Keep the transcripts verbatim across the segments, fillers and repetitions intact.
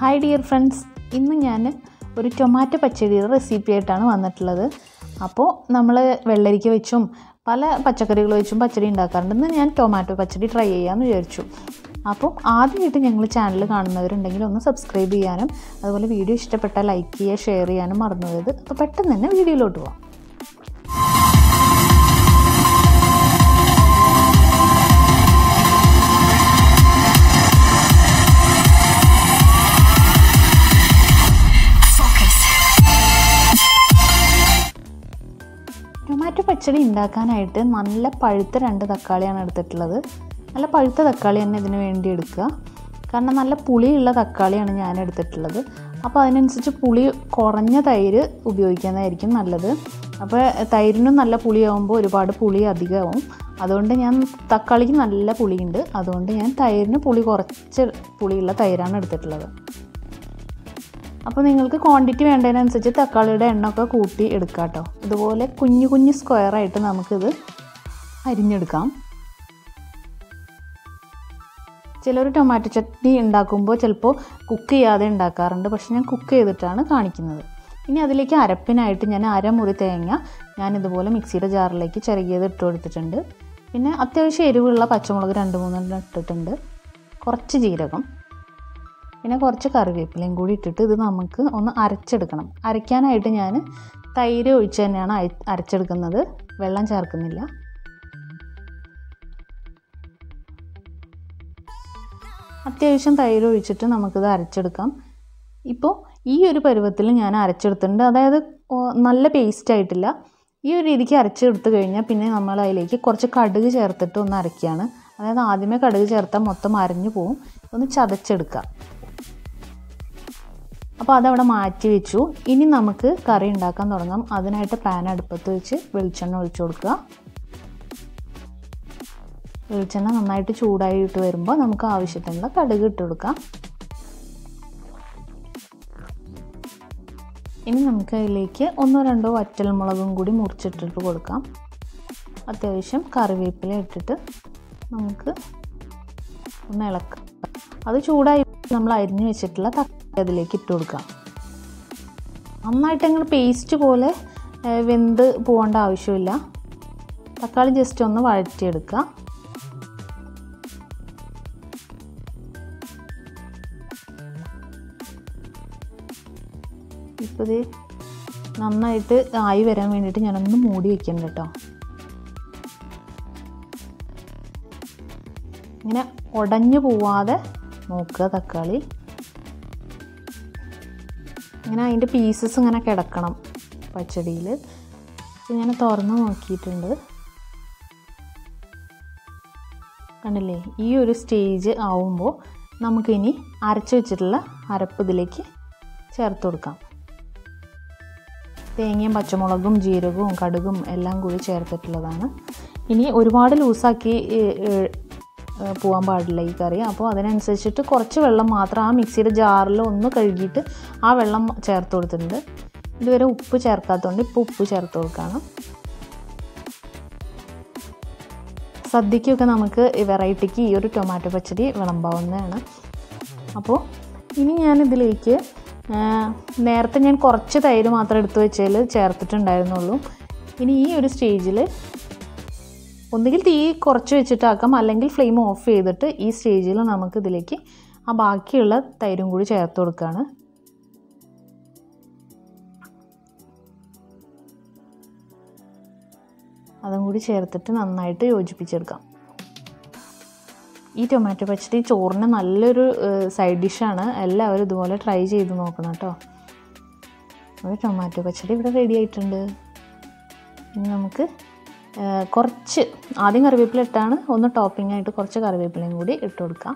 Hi dear friends, ഇന്ന് ഞാൻ ഒരു ടൊമാറ്റോ പച്ചടിയുടെ റെസിപ്പി ആയിട്ടാണ് വന്നിട്ടുള്ളത്. അപ്പോൾ നമ്മൾ വെള്ളരിക്ക വെച്ചും പല പച്ചക്കറികൾ വെച്ചും പച്ചടി ഉണ്ടാക്കാറുണ്ട്. ഇന്ന് ഞാൻ ടൊമാറ്റോ പച്ചടി ട്രൈ ചെയ്യാമെന്ന് വിചാരിച്ചു. അപ്പം ആദ്യമായിട്ട് ഞങ്ങൾ ചാനൽ കാണുന്നവരുണ്ടെങ്കിൽ ഒന്ന് സബ്സ്ക്രൈബ് ചെയ്യാനും അതുപോലെ വീഡിയോ ഇഷ്ടപ്പെട്ടാൽ ലൈക്ക് ചെയ്യുക, ഷെയർ ചെയ്യാനും മറന്നു പോയത്. അപ്പോൾ പെട്ടെന്ന് തന്നെ വീഡിയോയിലോട്ട് പോകാം. ടൊമാറ്റോ പച്ചടി ഉണ്ടാക്കാനായിട്ട് നല്ല പഴുത്ത രണ്ട് തക്കാളിയാണ് എടുത്തിട്ടുള്ളത്. നല്ല പഴുത്ത തക്കാളി തന്നെ ഇതിന് വേണ്ടി എടുക്കുക. കാരണം നല്ല പുളിയുള്ള തക്കാളിയാണ് ഞാൻ എടുത്തിട്ടുള്ളത്. അപ്പോൾ അതിനനുസരിച്ച് പുളി കുറഞ്ഞ തൈര് ഉപയോഗിക്കുന്നതായിരിക്കും നല്ലത്. അപ്പോൾ തൈരിനും നല്ല പുളിയാകുമ്പോൾ ഒരുപാട് പുളി അധികമാവും. അതുകൊണ്ട് ഞാൻ തക്കാളിക്ക് നല്ല പുളിയുണ്ട്, അതുകൊണ്ട് ഞാൻ തൈരിന് പുളി കുറച്ച് പുളിയുള്ള തൈരാണ് എടുത്തിട്ടുള്ളത്. അപ്പോൾ നിങ്ങൾക്ക് ക്വാണ്ടിറ്റി വേണ്ടതിനനുസരിച്ച് തക്കാളിയുടെ എണ്ണമൊക്കെ കൂട്ടി എടുക്കാം കേട്ടോ. ഇതുപോലെ കുഞ്ഞു കുഞ്ഞു സ്ക്വയറായിട്ട് നമുക്കിത് അരിഞ്ഞെടുക്കാം. ചിലർ ടൊമാറ്റോ ചട്നി ഉണ്ടാക്കുമ്പോൾ ചിലപ്പോൾ കുക്ക് ചെയ്യാതെ ഉണ്ടാക്കാറുണ്ട്, പക്ഷെ ഞാൻ കുക്ക് ചെയ്തിട്ടാണ് കാണിക്കുന്നത്. ഇനി അതിലേക്ക് അരപ്പിനായിട്ട് ഞാൻ അരമുറി തേങ്ങ ഞാനിതുപോലെ മിക്സിയുടെ ജാറിലേക്ക് ചിരകിയത് ഇട്ട് കൊടുത്തിട്ടുണ്ട്. പിന്നെ അത്യാവശ്യം എരിവുള്ള പച്ചമുളക് രണ്ട് മൂന്നെണ്ണം ഇട്ടിട്ടുണ്ട്, കുറച്ച് ജീരകം, പിന്നെ കുറച്ച് കറിവേപ്പിലയും കൂടി ഇട്ടിട്ട് ഇത് നമുക്ക് ഒന്ന് അരച്ചെടുക്കണം. അരയ്ക്കാനായിട്ട് ഞാൻ തൈര് ഒഴിച്ച് തന്നെയാണ് അരച്ചെടുക്കുന്നത്, വെള്ളം ചേർക്കുന്നില്ല. അത്യാവശ്യം തൈര് ഒഴിച്ചിട്ട് നമുക്കിത് അരച്ചെടുക്കാം. ഇപ്പോൾ ഈ ഒരു പരുവത്തിൽ ഞാൻ അരച്ചെടുത്തിട്ടുണ്ട്, അതായത് നല്ല പേസ്റ്റ് ആയിട്ടില്ല. ഈ ഒരു രീതിക്ക് അരച്ചെടുത്ത് കഴിഞ്ഞാൽ പിന്നെ നമ്മൾ അതിലേക്ക് കുറച്ച് കടുക് ചേർത്തിട്ട് ഒന്ന് അരയ്ക്കുകയാണ്. അതായത് ആദ്യമേ കടുക് ചേർത്താൽ മൊത്തം അരഞ്ഞു പോവും. ഒന്ന് ചതച്ചെടുക്കുക. അപ്പോൾ അതവിടെ മാറ്റി വെച്ചു. ഇനി നമുക്ക് കറി ഉണ്ടാക്കാൻ തുടങ്ങാം. അതിനായിട്ട് പാൻ അടുപ്പത്ത് വെച്ച് വെളിച്ചെണ്ണ ഒഴിച്ചു കൊടുക്കുക. വെളിച്ചെണ്ണ നന്നായിട്ട് ചൂടായിട്ട് വരുമ്പോൾ നമുക്ക് ആവശ്യത്തിനുള്ള കടുക് ഇട്ട് കൊടുക്കാം. ഇനി നമുക്ക് അതിലേക്ക് ഒന്നോ രണ്ടോ വറ്റൽമുളകും കൂടി മുറിച്ചിട്ടിട്ട് കൊടുക്കാം. അത്യാവശ്യം കറിവേപ്പില ഇട്ടിട്ട് നമുക്ക് ഒന്ന് ഇളക്കാം. അത് ചൂടായി നമ്മൾ അരിഞ്ഞു വെച്ചിട്ടുള്ള തക്കാളി അതിലേക്ക് ഇട്ട് കൊടുക്കാം. നന്നായിട്ട് അങ്ങനെ പേസ്റ്റ് പോലെ വെന്ത് പോകേണ്ട ആവശ്യമില്ല. തക്കാളി ജസ്റ്റ് ഒന്ന് വഴറ്റിയെടുക്കുക. ഇപ്പോൾ ഇത് നന്നായിട്ട് ആയി വരാൻ വേണ്ടിയിട്ട് ഞാനൊന്ന് മൂടി വയ്ക്കുന്നുണ്ട് കേട്ടോ. ഇങ്ങനെ ഉടഞ്ഞു പോവാതെ നോക്കുക തക്കാളി. ഇങ്ങനെ അതിൻ്റെ പീസസ് ഇങ്ങനെ കിടക്കണം പച്ചടിയിൽ. ഞാൻ തുറന്ന് നോക്കിയിട്ടുണ്ട്, കണ്ടില്ലേ? ഈ ഒരു സ്റ്റേജ് ആവുമ്പോൾ നമുക്കിനി അരച്ച് വെച്ചിട്ടുള്ള അരപ്പ് ഇതിലേക്ക് ചേർത്ത് കൊടുക്കാം. തേങ്ങയും പച്ചമുളകും ജീരകവും കടുകും എല്ലാം കൂടി ചേർത്തിട്ടുള്ളതാണ്. ഇനി ഒരുപാട് ലൂസാക്കി പോകാൻ പാടില്ല ഈ കറി. അപ്പോൾ അതിനനുസരിച്ചിട്ട് കുറച്ച് വെള്ളം മാത്രം ആ മിക്സിയുടെ ജാറിൽ ഒന്ന് കഴുകിയിട്ട് ആ വെള്ളം ചേർത്ത് കൊടുത്തിട്ടുണ്ട്. ഇതുവരെ ഉപ്പ് ചേർക്കാത്തതുകൊണ്ട് ഇപ്പോൾ ഉപ്പ് ചേർത്ത് കൊടുക്കുകയാണ്. സദ്യക്കൊക്കെ നമുക്ക് വെറൈറ്റിക്ക് ഈ ഒരു ടൊമാറ്റോ പച്ചടി വിളമ്പാവുന്നതാണ്. അപ്പോൾ ഇനി ഞാനിതിലേക്ക് നേരത്തെ ഞാൻ കുറച്ച് തൈര് മാത്രം എടുത്ത് വെച്ചതിൽ ചേർത്തിട്ടുണ്ടായിരുന്നുള്ളൂ. ഇനി ഈ ഒരു സ്റ്റേജിൽ ഒന്നുകിൽ തീ കുറച്ച് വെച്ചിട്ടാക്കാം, അല്ലെങ്കിൽ ഫ്ലെയിം ഓഫ് ചെയ്തിട്ട് ഈ സ്റ്റേജിൽ നമുക്ക് ഇതിലേക്ക് ആ ബാക്കിയുള്ള തൈരും കൂടി ചേർത്ത് കൊടുക്കുകയാണ്. അതും കൂടി ചേർത്തിട്ട് നന്നായിട്ട് യോജിപ്പിച്ചെടുക്കാം. ഈ ടൊമാറ്റോ പച്ചടി ചോറിന് നല്ലൊരു സൈഡ് ഡിഷാണ്. എല്ലാവരും ഇതുപോലെ ട്രൈ ചെയ്ത് നോക്കണം കേട്ടോ. ഒരു ടൊമാറ്റോ പച്ചടി ഇവിടെ റെഡി ആയിട്ടുണ്ട്. ഇനി നമുക്ക് കുറച്ച് ആദ്യം കറിവേപ്പില ഇട്ടാണ്, ഒന്ന് ടോപ്പിംഗ് ആയിട്ട് കുറച്ച് കറിവേപ്പിലയും കൂടി ഇട്ട് കൊടുക്കാം.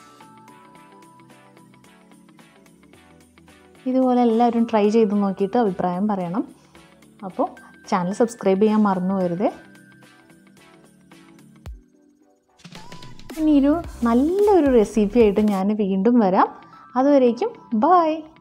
ഇതുപോലെ എല്ലാവരും ട്രൈ ചെയ്ത് നോക്കിയിട്ട് അഭിപ്രായം പറയണം. അപ്പോൾ ചാനൽ സബ്സ്ക്രൈബ് ചെയ്യാൻ മറന്നു പോകരുത്. ഇനി ഒരു നല്ലൊരു റെസിപ്പി ആയിട്ട് ഞാൻ വീണ്ടും വരാം. അതുവരേക്കും ബൈ.